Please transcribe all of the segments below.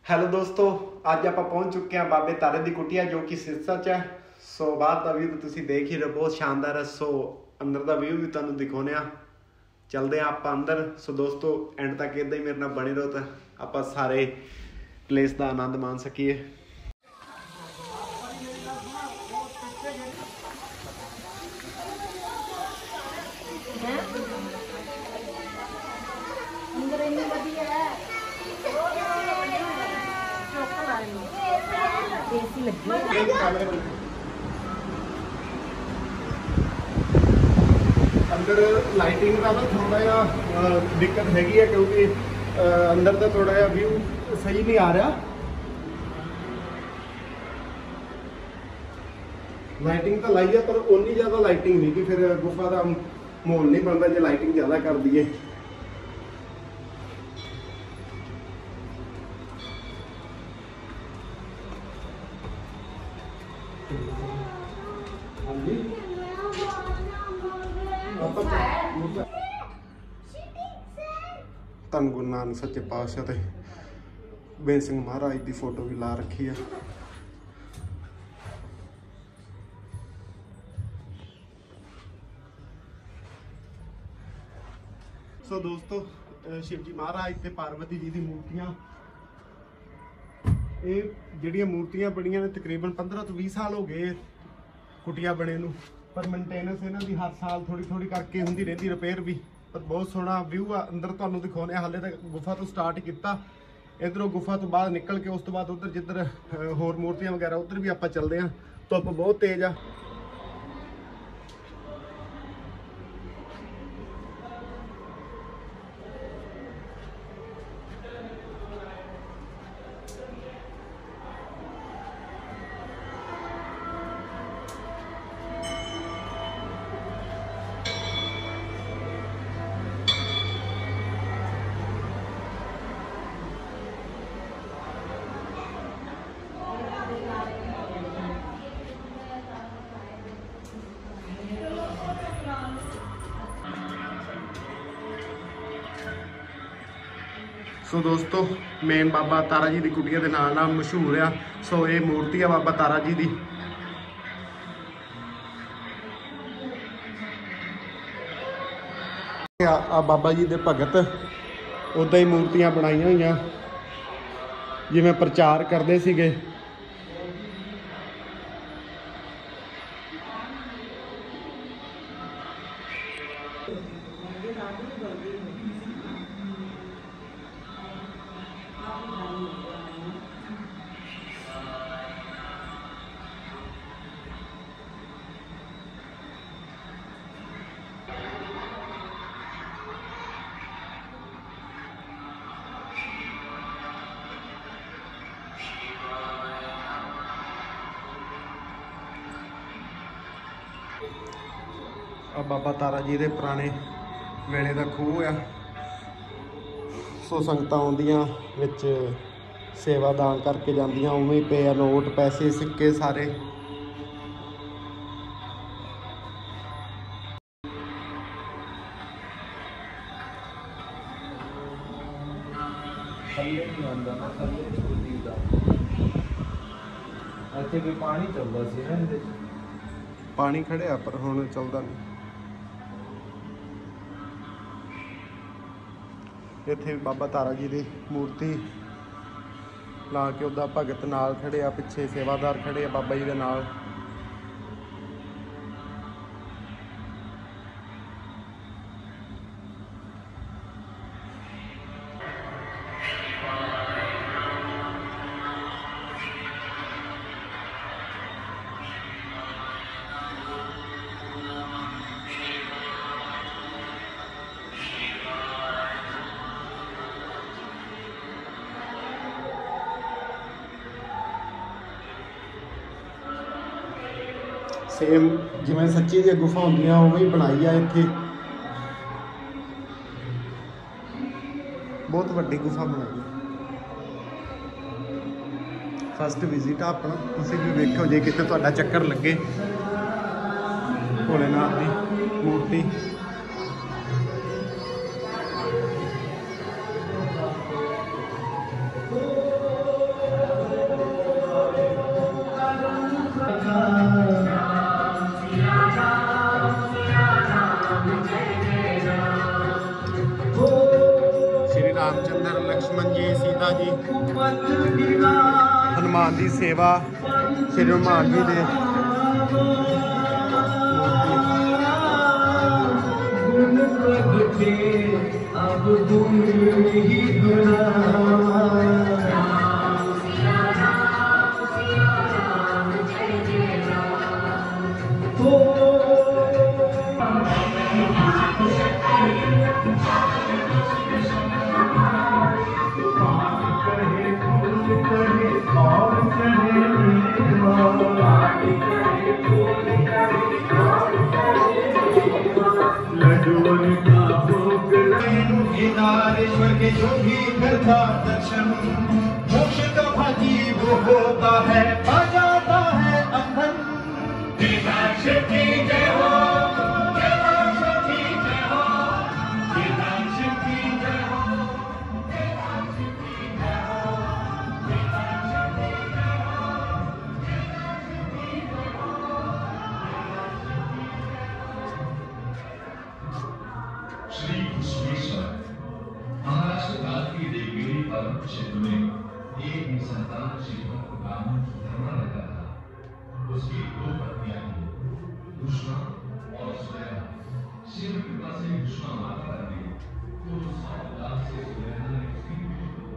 Hello ਦੋਸਤੋ, ਅੱਜ ਆਪਾਂ ਪਹੁੰਚ ਚੁੱਕੇ ਹਾਂ ਬਾਬੇ ਤਾਰੇ ਦੀ ਕੁਟੀਆ ਜੋ ਕਿ ਸਿਰਸਾ 'ਚ ਹੈ। ਸੋ ਬਾਹਰ ਦਾ ਵਿਊ ਤੁਸੀਂ ਦੇਖ ਹੀ ਰਹੇ, ਬਹੁਤ ਸ਼ਾਨਦਾਰ ਹੈ। ਸੋ ਅੰਦਰ ਦਾ ਵਿਊ ਵੀ ਤੁਹਾਨੂੰ ਦਿਖਾਉਂਦੇ ਹਾਂ। ਚੱਲਦੇ ਹਾਂ ਆਪਾਂ ਅੰਦਰ। ਸੋ ਦੋਸਤੋ, ਐਂਡ ਤੱਕ ਇੱਦਾਂ ਹੀ ਮੇਰੇ ਨਾਲ ਬਣੇ ਰਹੋ ਤਾਂ ਆਪਾਂ ਸਾਰੇ ਪਲੇਸ ਦਾ ਆਨੰਦ ਮਾਣ ਸਕੀਏ। अंदर लाइटिंग का ना थोड़ा जिहा दिक्कत हैगी है क्योंकि अंदर का थोड़ा जिहा व्यू सही नहीं आ रहा। लाइटिंग तो लाई है पर उन्नी ज़्यादा लाइटिंग नहीं कि फिर गुफा का माहौल नहीं बनता जो लाइटिंग ज़्यादा कर दी है। ਧੰਨ ਗੁਰੂ ਨਾਨਕ ਸੱਚੇ ਪਾਤਸ਼ਾਹ ਤੇ ਬੇਨ ਸਿੰਘ ਮਹਾਰਾਜ ਦੀ ਫੋਟੋ ਵੀ ਲਾ ਰੱਖੀ ਆ। ਸੋ ਦੋਸਤੋ, शिव जी महाराज ਤੇ पार्वती जी ਦੀ ਮੂਰਤੀਆਂ, ਇਹ ਜਿਹੜੀਆਂ ਮੂਰਤੀਆਂ ਬਣੀਆਂ ਨੇ ਤਕਰੀਬਨ 15 ਤੋਂ 20 ਸਾਲ ਹੋ ਗਏ ਕੁਟੀਆ ਬਣੇ ਨੂੰ, ਪਰ ਮੇਨਟੇਨੈਂਸ ਇਹਨਾਂ ਦੀ ਹਰ ਸਾਲ ਥੋੜੀ ਕਰਕੇ ਹੁੰਦੀ ਰਹਿੰਦੀ, ਰਿਪੇਅਰ ਵੀ। ਪਰ ਬਹੁਤ ਸੋਹਣਾ ਵਿਊ ਆ ਅੰਦਰ, ਤੁਹਾਨੂੰ ਦਿਖਾਉਂਦੇ ਆ। ਹਾਲੇ ਤੱਕ ਗੁਫਾ ਤੋਂ ਸਟਾਰਟ ਕੀਤਾ, ਇਧਰੋਂ ਗੁਫਾ ਤੋਂ ਬਾਹਰ ਨਿਕਲ ਕੇ ਉਸ ਤੋਂ ਬਾਅਦ ਉਧਰ ਜਿੱਧਰ ਹੋਰ ਮੂਰਤੀਆਂ ਵਗੈਰਾ ਉਧਰ ਵੀ ਆਪਾਂ ਚੱਲਦੇ ਆ। ਧੁੱਪ ਬਹੁਤ ਤੇਜ਼ ਆ। सो दोस्तों, मेन बाबा तारा जी की कुटिया के नाल मशहूर आ। सो ये मूर्ति है बाबा तारा जी की। आ बाबा जी के भगत उदा ही मूर्तियां बनाई हुई जिवें प्रचार करते सीगे। बाबा तारा जी के पुराने वेले का खूह आ। सो संगत आउंदियां विच सेवा दान करके जांदियां, उवें पे आ नोट पैसे सिक्के सारे। पानी चलता सी ना, पानी खड़िया पर हुण चलदा नहीं। इत्थे बाबा तारा जी की मूर्ति ला के उदा भगत नाल खड़े आ, पिछे सेवादार खड़े आ बाबा जी के नाल। सेम जिवें सच्ची दी गुफा होंदियां उवें ही बनाई है इत्थे। बहुत वड्डी गुफा बनाई है। फस्ट विजिट आ अपना, तुसीं भी वेखो जे किते तुहाडा चक्कर लगे। भोलेनाथ की मूर्ति लक्ष्मण जी, सीता जी, हनुमान जी सेवा, श्री हनुमान जी दे के जो भी करता दर्शन मोक्ष का भागी वो होता है, आ जाता है अंधन। वेदांश की जय हो, वेदांश की जय हो, वेदांश की जय हो, वेदांश की जय हो, वेदांश की जय हो, वेदांश की जय हो। श्री विश्वेश्वर महाराष्ट्र काल की देवगिरी पर्वत क्षेत्र में एक निसंतान शिवभक्त ब्राह्मण धर्मा रहता था। उसकी दो पत्नियां थी, दुष्मा और सुनैना। शिव कृपा से दुष्मा माता बन गई तो दुष्मा उदास से सुनैना ने उसकी मृत्यु को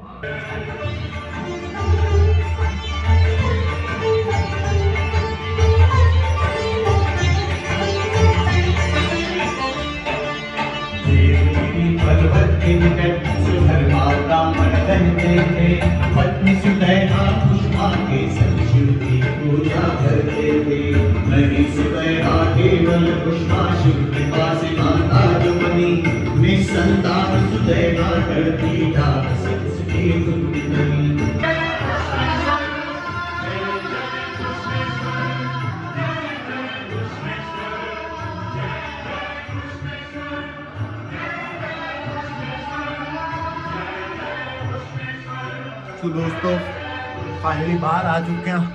पर्वत के निकट सुधर्मा ब्राह्मण रहते थे। पत्नी सुनैना दुष्मा के संग शिव की पूजा करते थे। नहीं सुनैना केवल दुष्मा शिव के पास माता जो बनी। निसंतान सुनैना करती जात संस्की बुद्धि बनी। तो दोस्तों फाइनली बाहर आ चुके हैं।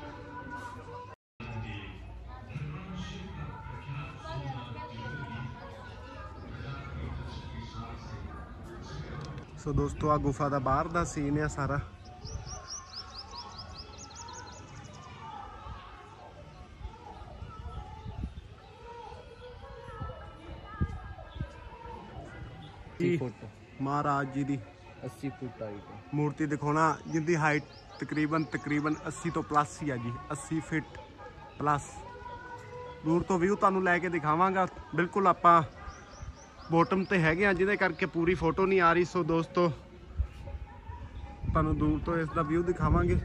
सो दोस्तों आ गुफा दा बाहर दा सीन है सारा। महाराज जी दी 80 फुट हाइट है। मूर्ति दिखाना जिंदी हाइट तकरीबन 80 तो प्लस ही है जी, 80 फीट प्लस। दूर तो व्यू तुहानू लैके दिखावांगा। बिल्कुल आपां बॉटम ते हैगे आ जिहदे करके पूरी फोटो नहीं आ रही। सो दोस्तों तुहानू दूर तो इसका व्यू दिखावांगे।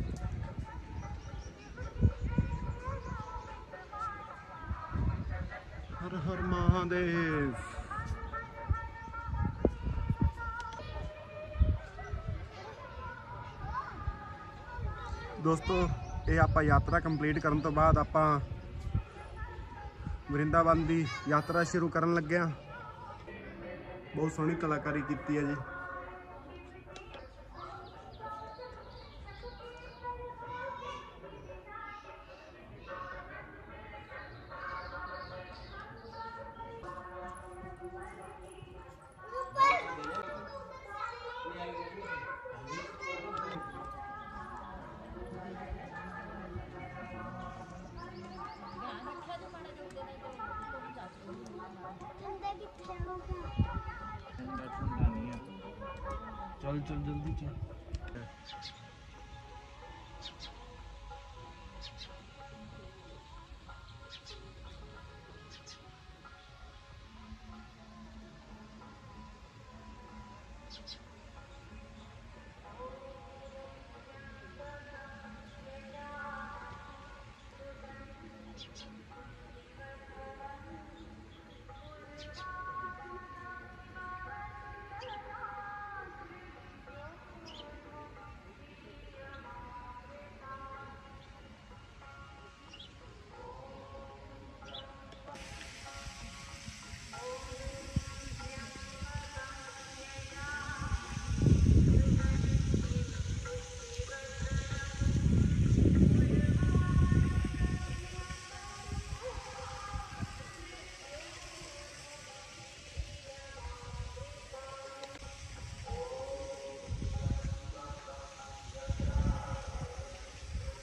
हर हर महादेव। दोस्तों ये आप यात्रा कंप्लीट करने तो बाद आप वृंदावन की यात्रा शुरू करन लगे हैं। बहुत सोहनी कलाकारी की है जी। चल चल जल्दी चल।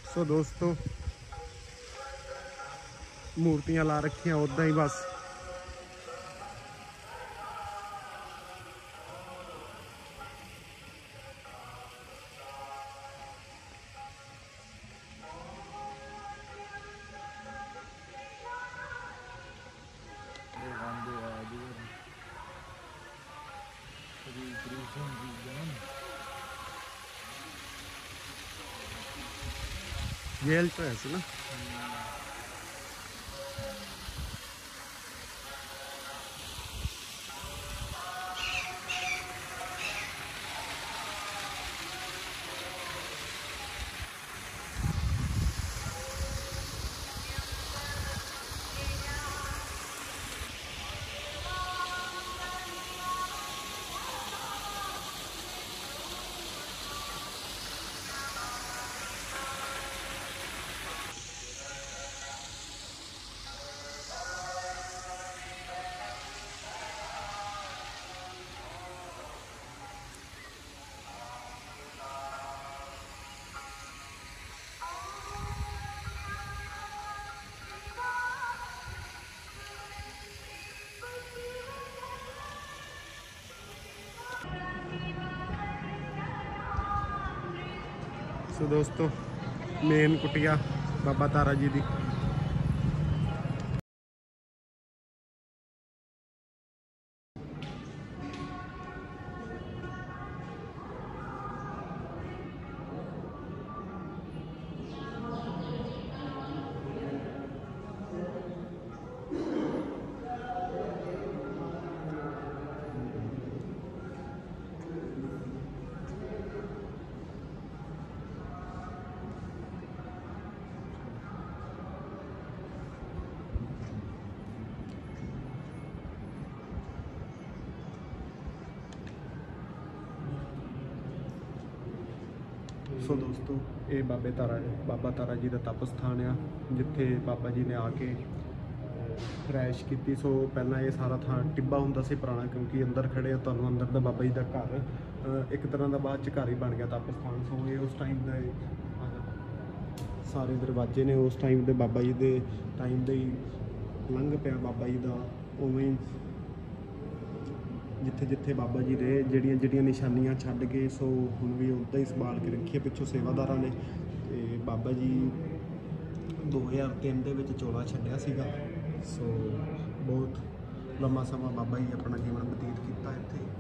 सो दोस्तों मूर्तियां ला रखियां उदा ही बस। जेल तो है ना। सो दोस्तों मेन कुटिया बाबा तारा जी दी। सो दोस्तों ये बाबा तारा जी का तप स्थान आ जिथे बाबा जी ने आके रैश की। सो पहला ये सारा थां टिब्बा हुंदा सी पुराना, क्योंकि अंदर खड़े तो अंदर दा बाबा जी का घर एक तरह का बाद च घर ही बन गया तप स्थान। सो ये उस टाइम का सारे दरवाजे ने उस टाइम के बाबा जी के टाइम दे ही लंघ पिया बाबा जी का उवें जिथे जिथे बाबा जी रहे जड़ियाँ जड़ियाँ निशानियां छड्ड के। सो हुण भी उदा ही संभाल के रखी पिछों सेवादारां ने। ते बाबा जी 2003 दे विच चोला छड्डिया सीगा। सो बहुत लंबा समा बाबा जी अपना जीवन बतीत किया इत्थे।